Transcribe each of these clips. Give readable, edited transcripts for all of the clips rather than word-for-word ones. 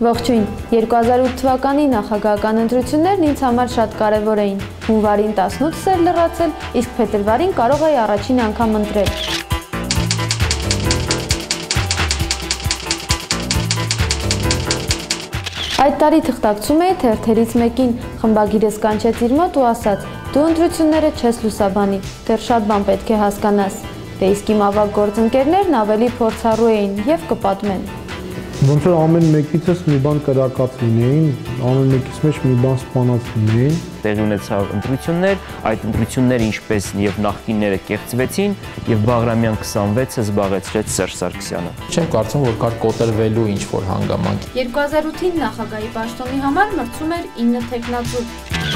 Ողջույն, 2008 թվականի նախագահական ընտրություններն ինձ համար շատ կարևոր էին։ Հունվարին 18-ս էր լրացել, իսկ փետրվարին կարող էի առաջին անգամ ընտրել։ Այդ տարի թղթակցում էի թերթերից մեկին, խմբագիրս կանչեց իր մոտ ու ասաց. «Դու ընտրությունները չես լուսաբանի, դեռ շատ բան պետք է հասկանաս»։ Դե իսկ իմ ավագ գործընկերներն ավելի փորձառու էին եւ կպատմեն։ Ոնց որ ամեն մեկիցս մի բան կրակած լինեին, ամեն մեկից մեջ մի բան սպանած լինեին։ Տեղի ունեցավ ընտրություններ, այդ ընտրությունները ինչպես եւ նախկինները կեղծվեցին եւ Բաղրամյան 26-ը զբաղեցրեց Սերժ Սարգսյանը։ Չեմ կարծում, որ կար կոտրվելու ինչ-որ հանգամանք։ 2008-ին նախագահի պաշտոնի համար մրցում էր 9 թեկնածու։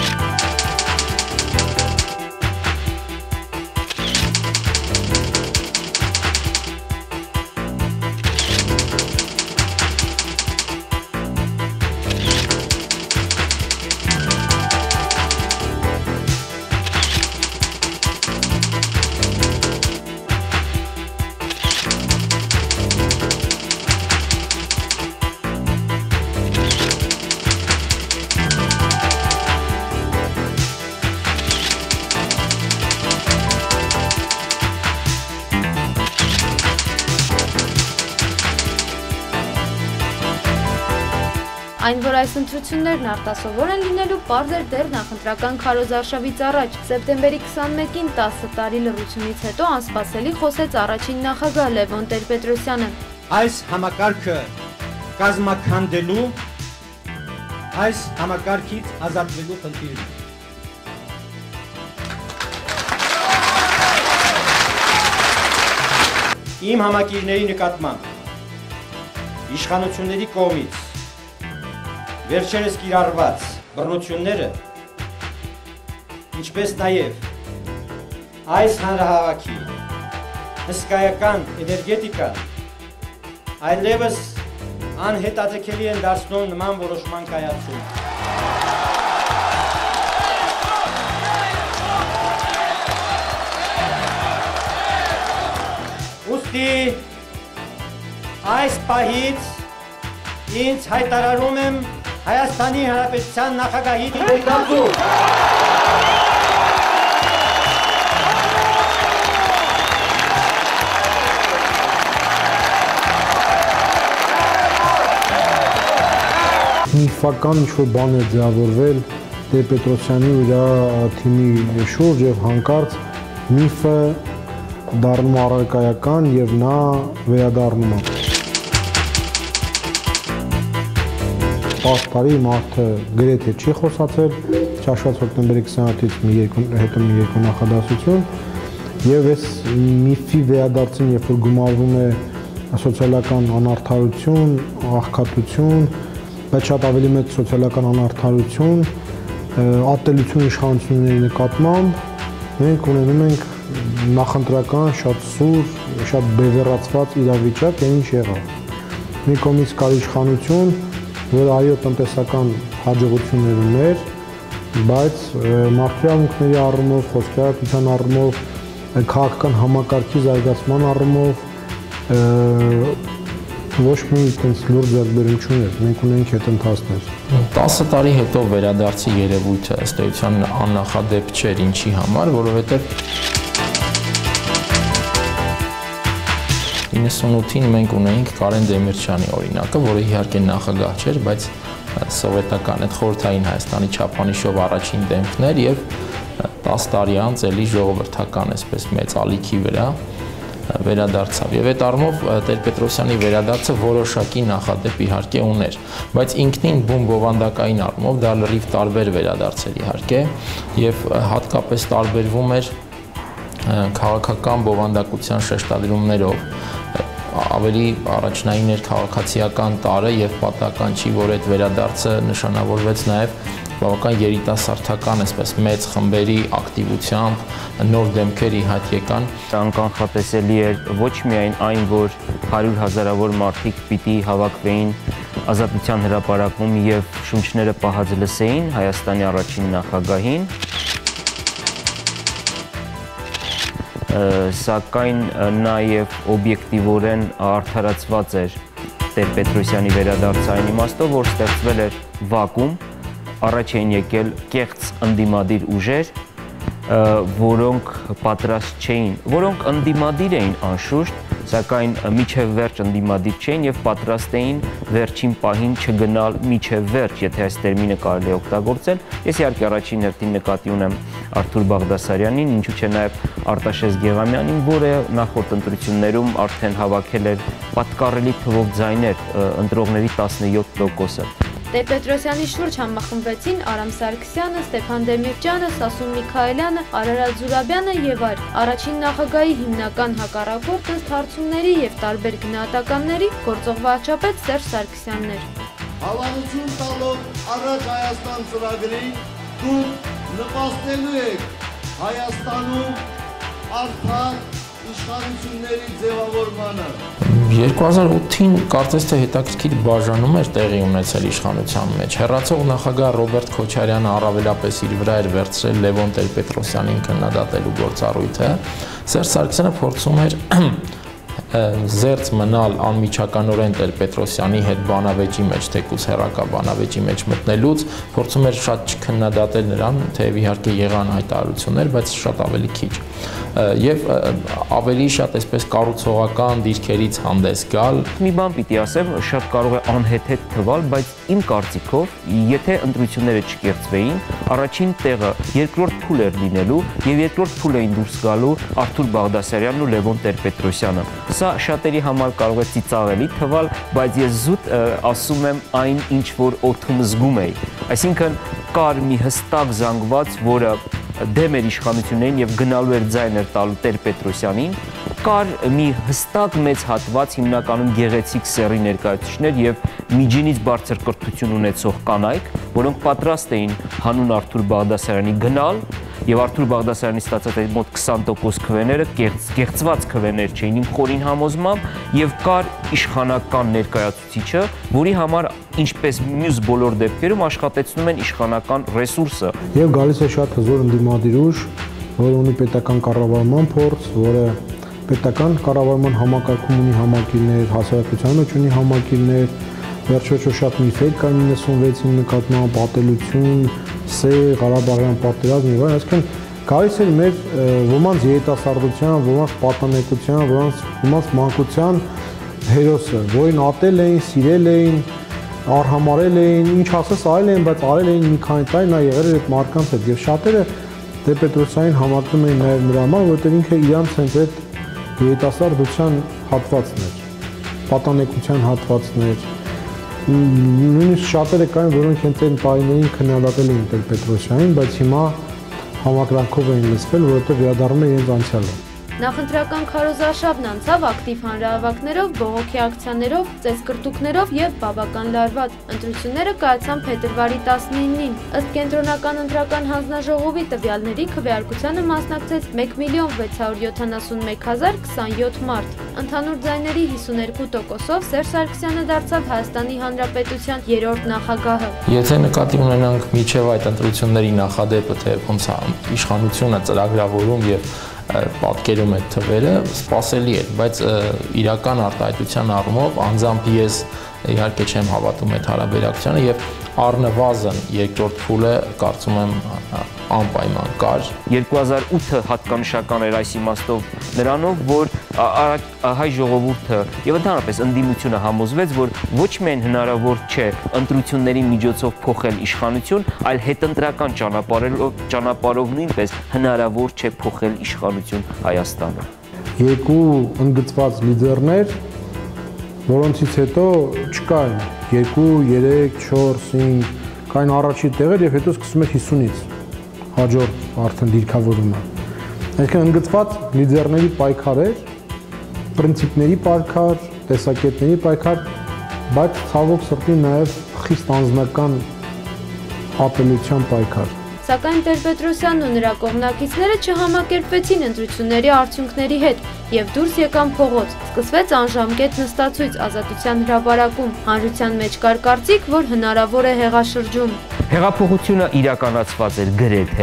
Այն, որ այս ընտրություններն արտասովոր են լինելու, պարզ էր դեռ նախընտրական քարոզարշավից առաջ։ Սեպտեմբերի 21-ին 10 տարի լռությունից հետո անսպասելի խոսեց առաջին նախագահ Լևոն Տեր-Պետրոսյանը։ Այս համակարգը կազմաքանդելու, այս համակարգից ազատվելու խնդիրն է։ Իմ համակիրների նկատմամբ իշխանությունների կողմից վերջերս կիրառված բռնությունները, ինչպես նաև այս հանրահավաքի հսկայական էներգետիկան այլևս անհետաձգելի են դարձնում նման որոշման կայացում։ Ուստի այս պահից ինձ հայտարարում եմ Հայաստանի Հանրապետության նախագահի թեկնածու։ Միֆական ինչ-որ բան է ձևավորվել Տեր-Պետրոսյանի ու իր թիմի շուրջ եւ հանկարծ միֆը դառնում առարկայական եւ նա վերադառնում է։ 10 տարի մարդը գրեթե չի խոսացել, չհաշված հոկտեմբերի 27-ից հետո մի երկու նախադասություն եւ այս միֆի վերադարձին, երբ որ գումարվում է սոցիալական անարդարություն, աղքատություն, բայց շատ ավելի մեծ սոցիալական անարդարություն, ատելություն իշխանությունների նկատմամբ, մենք ունենում ենք նախընտրական շատ սուր, շատ բևեռացված իրավիճակ, ինչ եղավ։ Մի կողմից կար իշխանություն, որ այո տնտեսական հաջողություններ ուներ, բայց մարդկային առումով, խոսքերատվության առումով, քաղաքական համակարգի զարգացման առումով ոչ մի այդպես լուրջ ձեռքբերում չուներ, մենք ունենք հետընթացներ։ 10 տարի հետո վերադարձի երևույթը ըստ էության աննախադեպ չէր, ինչի համար, որովհետև 98-ին մենք ունեինք Կարեն Դեմիրճյանի օրինակը, որը իհարկե նախագահ չէր, բայց սովետական այդ խորհրդային Հայաստանի չափանիշով առաջին դեմքն էր եւ 10 տարի անց էլի ժողովրդական այսպես մեծ ալիքի վրա վերադարձավ։ Եվ այդ առումով Տեր-Պետրոսյանի վերադարձը որոշակի նախադեպ իհարկե ուներ, բայց ինքնին բովանդակային առումով դա լրիվ տարբեր վերադարձ էր իհարկե եւ հատկապես տարբերվում էր քաղաքական բովանդակության շեշտադրումներով ավելի առաջնային էր քաղաքացիական տարը եւ պատահական չի, որ այդ վերադարձը նշանավորվեց նաեւ բավական երիտասարդական, այսպես մեծ խմբերի ակտիվությամբ, նոր դեմքեր ի հայտ եկան։ Անկանխատեսելի էր ոչ միայն այն, որ 100,000-ավոր մարդիկ պիտի հավաքվեին Ազատության հրապարակում եւ շունչները պահած լսեին Հայաստանի առաջին նախագահին, սակայն նաև օբյեկտիվորեն արդարացված էր Տեր-Պետրոսյանի վերադարձը այն իմաստով, որ ստեղծվել էր վակուում, առաջ էին եկել կեղծ ընդդիմադիր ուժեր, որոնք պատրաստ չէին, որոնք ընդդիմադիր էին անշուշտ, սակայն միջև վերջ ընդդիմադիր չէին եւ պատրաստ էին վերջին պահին չգնալ միջև վերջ, եթե այս տերմինը կարելի է օգտագործել։ Ես իհարկե առաջին հերթին նկատի ունեմ Արթուր Բաղդասարյանին, ինչու՞ չէ նաեւ Արտաշես Գեղամյանին, որը նախորդ ընտրություններում արդեն հավաքել էր պատկառելի թվով ձայներ, ընտրողների 17%-ը։ Տեր-Պետրոսյանի շուրջ համախմբվեցին Արամ Սարգսյանը, Ստեփան Դեմիրճյանը, Սասուն Միքայելյանը, Արարատ Զուրաբյանը եւ այլ։ Առաջին նախագահի հիմնական հակառակորդը ըստ հարցումների եւ տարբեր գնահատականների գործող վարչապետ Սերժ Սարգսյանն էր։ Հավանություն տալով առաջ Հայաստան ծրագրին դուք նպաստելու եք Հայաստանում արդար իշխանությունների ձևավորմանը։ 2008-ին կարծես թե հետաքրքիր բաժանում էր տեղի ունեցել իշխանության մեջ։ Հեռացող նախագահ Ռոբերտ Քոչարյանը առավելապես իր վրա էր վերցրել Լևոն Տեր-Պետրոսյանին քննադատելու գործառույթը։ Սերժ Սարգսյանը փորձում էր զերծ մնալ անմիջականորեն Տեր-Պետրոսյանի հետ բանավեճի մեջ, թեկուզ հեռակա բանավեճի մեջ մտնելուց, փորձում էր շատ չքննադատել նրան, թեև իհարկե եղան հայտարարություններ, բայց շատ ավելի քիչ։ Եվ ավելի շատ այսպես կառուցողական դիրքերից հանդես գալ։ Մի բան պիտի ասեմ, շատ կարող է անհեթեթ թվալ, բայց իմ կարծիքով, եթե ընտրությունները չկեղծվեին, առաջին տեղը երկրորդ փուլ էր լինելու եւ երկրորդ փուլ էին դուրս գալու Արթուր Բաղդասարյանն ու Լևոն Տեր-Պետրոսյանը։ Սա շատերի համար կարող է ծիծաղելի թվալ, բայց ես զուտ ասում եմ այն, ինչ որ օդում զգում էի։ Այսինքն կար մի հստակ զանգված, որը դեմ էր իշխանություններին եւ գնալու էր ձայներ տալու Տեր-Պետրոսյանին, կար մի հստակ մեծ հատված հիմնականում գեղեցիկ սեռի ներկայացուցիչներ եւ միջինից բարձր կրթություն ունեցող կանայք, որոնք պատրաստ էին հանուն Արթուր Բաղդասարյանի գնալ եւ Արթուր Բաղդասարյանի ստացած այդ մոտ 20% քվեները կեղծված քվեներ չէին իմ խորին համոզմամբ եւ կար իշխանական ներկայացուցիչը, որի համար ինչպես մյուս բոլոր դեպքերում աշխատեցնում են իշխանական ռեսուրսը եւ գալիս է շատ հզոր ընդդիմադիր ուժ, որը ունի պետական կառավարման փորձ, որը պետական կառավարման համակարգում ունի համակիրներ, հասարակության մեջ ունի համակիրներ, վերջոչո շատ միֆեր կան 96-ին նկատմամբ պատելություն, սեր, Ղարաբաղյան պատերազմ եւ այլն, այսինքն գալիս էր մեր ոմանց երիտասարդության, ոմանց պատանեկության, ոմանց մանկության հերոսը, որին ատել էին, սիրել էին, արհամարել էին, ինչ ասես արել էին, բայց արել էին մի քանի տարի, նա եղել էր այդ մարդկանց հետ եւ շատերը Տեր-Պետրոսյանին համակրում էին նաեւ նրա համար, որովհետեւ ինքը իրանց հենց այդ երիտասարդության հատվածն էր, պատանեկության հատվածն էր։ Նույնիսկ շատերը կային, որոնք հենց այն տարիներին քննադատել էին Տեր-Պետրոսյանին, բայց հիմա համակրանքով էին լսվել, որովհետև վերադառնում է իրենց անցյալը։ Նախընտրական քարոզարշավն անցավ ակտիվ հանրահավաքներով, բողոքի ակցիաներով, ծեսկրտուկներով եւ բավական լարված։ Ընտրությունները կայացան փետրվարի 19-ին։ Ըստ կենտրոնական ընտրական հանձնաժողովի տվյալների քվեարկությանը մասնակցեց 1,671,027 մարդ։ Ընդհանուր ձայների 52%-ով Սերժ Սարգսյանը դարձավ Հայաստանի Հանրապետության երրորդ նախագահը։ Եթե նկատի ունենանք միջև այդ ընտրությունների նախադեպը, թե ոնց է իշխանությունը ծրագրավորում եւ պատկերում այդ թվերը, սպասելի է, բայց իրական արտահայտության առումով անձամբ ես իհարկե չեմ հավատում այդ հարաբերակցությանը եւ առնվազն երկրորդ փուլը կարծում եմ անպայման կար։ 2008-ը հատկանշական էր այս իմաստով նրանով, որ հայ ժողովուրդը եւ ընդհանրապես ընդդիմությունը համոզվեց, որ ոչ միայն հնարավոր չէ ընտրությունների միջոցով փոխել իշխանություն, այլ հետընտրական ճանապարհով նույնպես հնարավոր չէ փոխել իշխանություն Հայաստանում։ Երկու ընդգծված լիդերներ, որոնցից հետո չկային 2, 3, 4, 5, կային առաջի տեղեր եւ հետո սկսում էր 50-ից հաջորդ արդեն դիրքավորումը։ Այսինքն ընդգծված լիդերների պայքար էր, պրինցիպների պայքար, տեսակետների պայքար, բայց ցավոք սրտի նաեւ խիստ անձնական ապելության պայքար։ Սակայն Տեր-Պետրոսյանն ու նրա կողմնակիցները չհամակերպվեցին ընտրությունների արդյունքների հետ եւ դուրս եկան փողոց։ Սկսվեց անժամկետ նստացույց Ազատության հրապարակում։ Հանրության մեջ կար կարծիք, որ հնարավոր է հեղաշրջում։ Հեղափոխությունը իրականացված էր գրեթե,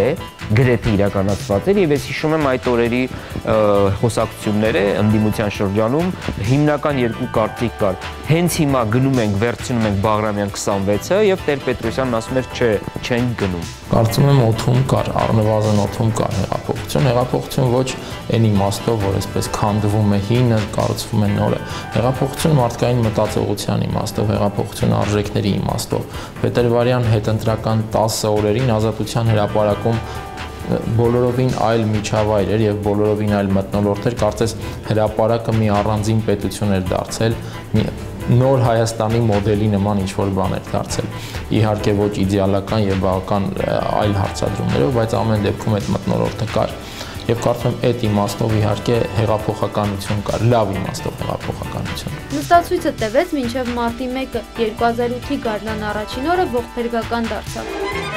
գրեթե իրականացված էր եւ ես հիշում եմ այդ օրերի խոսակցությունները ընդդիմության շրջանում հիմնական երկու կարծիք կար։ Հենց հիմա գնում ենք, վերցնում ենք Բաղրամյան 26-ը եւ Տեր-Պետրոսյանն ասում էր չէ, չենք գնում։ Կարծում եմ օդում կար, առնվազն օդում կար հեղափոխություն ոչ այն իմաստով, որ այսպես քանդվում է հինը, կառուցվում է նորը։ Հեղափոխություն մարդկային մտածողության իմաստով, հեղափոխություն արժեքների իմաստով։ Պետերվարյան հետընտրական 10 օրերին Ազատության հրապարակում բոլորովին այլ միջավայր էր եւ բոլորովին այլ մթնոլորտ էր, կարծես հրապարակը մի առանձին պետություն էր դարձել, նոր Հայաստանի մոդելի նման ինչ-որ բան էր դարձել։ Իհարկե ոչ իդեալական եւ բավական այլ հարցադրումներով, բայց ամեն դեպքում այդ մթնոլորտը կար։ Եվ կարծում եմ այդ իմաստով իհարկե հեղափոխականություն կար, լավ իմաստով հեղափոխականություն։ Նստացույցը տևեց մինչև մարտի 1-ը, 2008-ի գարնան առաջին օրը ողբերգական դարձավ։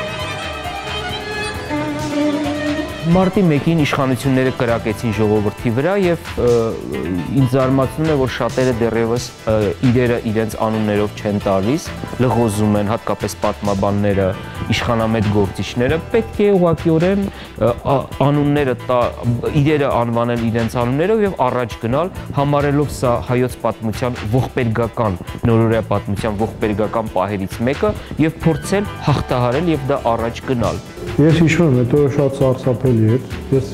Մարտի 1-ին իշխանությունները կրակեցին ժողովրդի վրա եւ ինձ զարմացնում է, որ շատերը դեռևս իրերը իրենց անուններով չեն տալիս, լղոզում են, հատկապես պատմաբանները, իշխանամետ գործիչները, պետք է ուղղակիորեն անունները իրերը անվանել իրենց անուններով եւ առաջ գնալ, համարելով սա հայոց պատմության ողբերգական, նորօրյա պատմության ողբերգական պահերից մեկը եւ փորձել հաղթահարել եւ դա առաջ գնալ։ Ես հիշում եմ, այդ օրը շատ սարսափելի էր։ Ես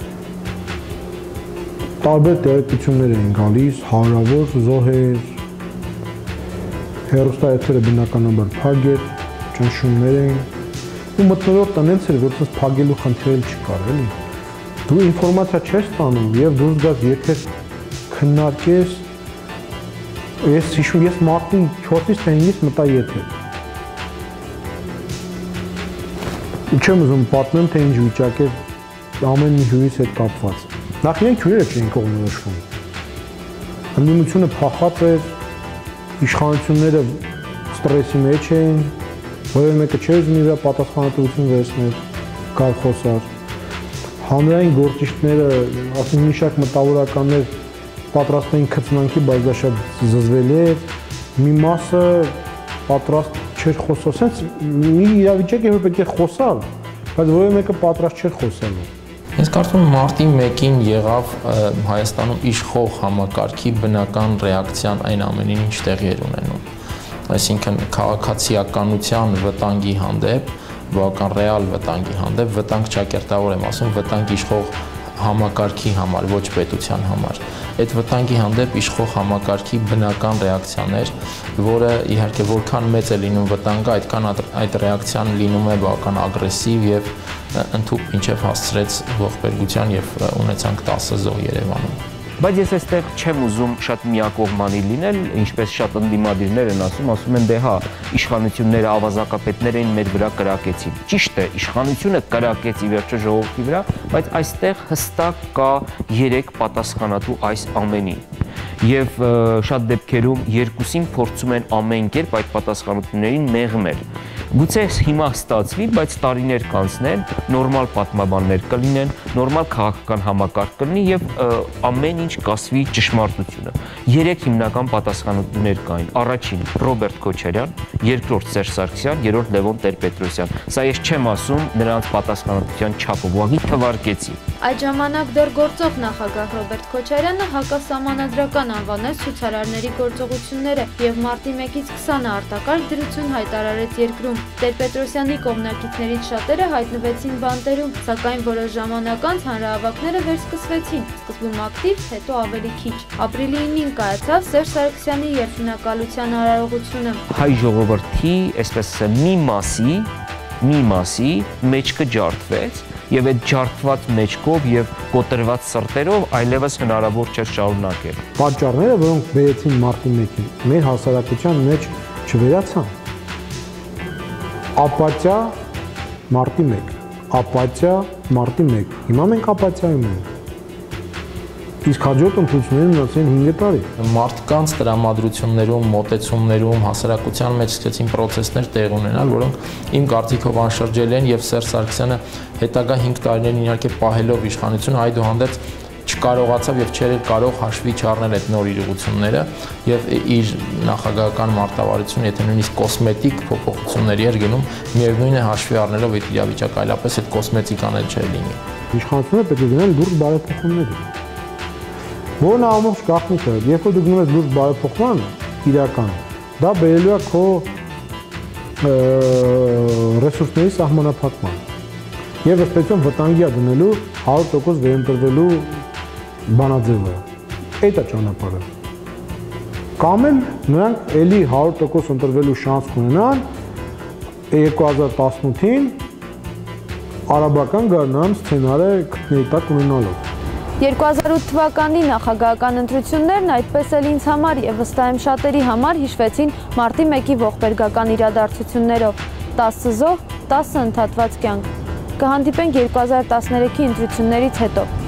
տարբեր տեղեկություններ էին գալիս, հարավոր զոհեր, հեռուստաեթերը բնականաբար փակ էր, ճնշումներ էին։ Ու մթնոլորտը նենց էր, որ փակելու խնդիր չկար, էլի։ Դու ինֆորմացիա չես ստանում եւ դուրս գաս եթե քննարկես։ Ես հիշում, ես մարտի 4-ից թե 5-ից մտա եթե։ Չեմ ուզում պատմեմ, թե ինչ վիճակ էր ամեն մի հյուրից հետ կապված։ Նախ իրենք հյուրերը չէին կողմնորոշվում։ Ընդդիմությունը փախած էր, իշխանությունները ստրեսի մեջ էին, որևէ մեկը չէր ուզում իր պատասխանատվություն վերցնել, կար խոսար։ Հանրային գործիչները, ասենք մի շարք մտավորականներ պատրաստ էին քծնանքի, բայց դա շատ զզվելի էր։ Մի մասը պատրաստ չէր խոսալ, սենց մի իրավիճակ է, որ պետք է խոսալ, բայց որևէ մեկը պատրաստ չէր խոսալու։ Ես կարծում եմ մարտի 1-ին եղավ Հայաստանում իշխող համակարգի բնական ռեակցիան այն ամենին, ինչ տեղի էր ունենում։ Այսինքն քաղաքացիականության վտանգի հանդեպ, բավական ռեալ վտանգի հանդեպ, վտանգ ճակերտավոր եմ ասում, վտանգ իշխող համակարգի համար, ոչ պետության համար։ Այդ վտանգի հանդեպ իշխող համակարգի բնական ռեակցիան էր, որը իհարկե որքան մեծ է լինում վտանգը, այդքան այդ ռեակցիան լինում է բավական ագրեսիվ եւ ընդհուպ մինչեւ հասցրեց ողբերգության եւ ունեցանք 10 զոհ Երևանում։ Բայց ես այստեղ չեմ ուզում շատ միակողմանի լինել, ինչպես շատ ընդդիմադիրներ են ասում են դե հա, իշխանությունները, ավազակապետները են մեր վրա կրակեցին։ Ճիշտ է, իշխանությունը կրակեց ի վերջո ժողովրդի վրա, բայց այստեղ հստակ կա 3 պատասխանատու այս ամենին։ Եվ շատ դեպքերում երկուսին փորձում են ամեն կերպ այդ պատասխանատուներին մեղմել։ Գուցե հիմա ստացվի, բայց տարիներ կանցնեն, նորմալ պատմաբաններ կլինեն, նորմալ քաղաքական համակարգ կլինի եւ ամեն ինչ կասվի ճշմարտությունը։ 3 հիմնական պատասխանատուներ կային։ Առաջին Ռոբերտ Քոչարյան, երկրորդ Սերժ Սարգսյան, երրորդ Լևոն Տեր-Պետրոսյան։ Սա ես չեմ ասում նրանց պատասխանատվության չափը, ուղղակի թվարկեցի։ Այդ ժամանակ դեռ գործող նախագահ Ռոբերտ Քոչարյանը հակասահմանադրական անվանեց ցուցարարների գործողությունները եւ մարտի 1-ից 20-ը արտակարգ դրություն հայտարարեց երկրում։ Տեր-Պետրոսյանի կողմնակիցներից շատերը հայտնվեցին բանտերում, սակայն որոշ ժամանակ անց հանրահավաքները վերսկսվեցին, սկզբում ակտիվ, հետո ավելի քիչ։ Ապրիլի 9-ին կայացավ Սերժ Սարգսյանի երթունակալության արարողությունը։ Հայ ժողովրդի, այսպես ասեմ, մի մասի մեջքը ջարդվեց եւ այդ ջարդված մեջքով եւ կոտրված սրտերով այլևս հնարավոր չէր շարունակել։ Պատճառները, որոնք բերեցին մարտի 1-ին, մեր հասարակության մեջ չվերացան։ Ապաթիա մարտի 1, ապաթիա մարտի 1։ Հիմա մենք ապաթիայում ենք։ Իսկ հաջորդ ընտրություններն ունեցին 5 տարի։ Մարդկանց տրամադրություններում, մոտեցումներում, հասարակության մեջ սկսեցին process-ներ տեղ ունենալ, որոնք իմ կարծիքով անշրջել են եւ Սերժ Սարգսյանը հետագա 5 տարիներին իհարկե պահելով իշխանությունը, այդուհանդերձ չկարողացավ եւ չէր կարող հաշվի չառնել այդ նոր իրողությունները եւ իր նախագահական մարտավարությունը, եթե նույնիսկ կոսմետիկ փոփոխությունների էր գնում, միևնույն է հաշվի առնելով այդ իրավիճակը, այլապես այդ կոսմետիկան էլ չէր լինի։ Իշխանությունը պետք է գնան լուրջ բարեփոխումների։ Որն ամբողջ գաղտնիքը, երբ որ դու գնում ես լուրջ բարեփոխման իրական, դա բերելու է քո ռեսուրսների սահմանափակման եւ ըստ վտանգի է դնելու 100% վերընտրվելու բանաձևը։ Այդ է ճանապարհը։ Կամ էլ նրանք էլի 100% ընտրվելու շանս կունենան 2018-ին արաբական գարնան սցենարը գտնի տակ ունենալով։ 2008 թվականի նախագահական ընտրություններն այդպես էլ ինձ համար եւ վստահ եմ շատերի համար հիշվեցին մարտի 1-ի ողբերգական իրադարձություններով՝ 10 զոհ, 10 ընդհատված կյանք։ Կհանդիպենք 2013-ի ընտրություններից հետո։